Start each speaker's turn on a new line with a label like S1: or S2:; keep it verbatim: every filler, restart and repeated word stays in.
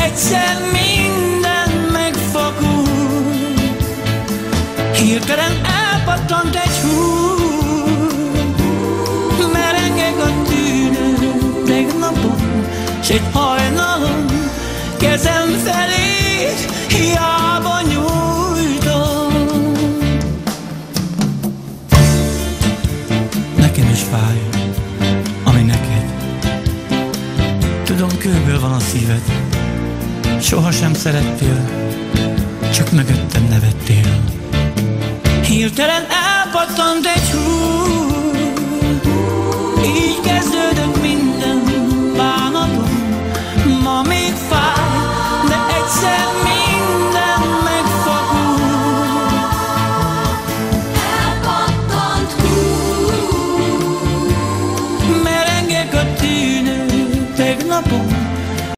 S1: egyszer minden megfakul. Hirtelen elpattant egy hull, merengek a tűnő tegnapon, s egy hajnalon kezem felé hiába nyújtom. Nekem is fáj, ami neked. Tudom, kőből van a szíved. Sohasem szerettél, csak mögöttem nevettél. Hirtelen elpattant egy hull, így kezdődött minden bánatom. Ma még fáj.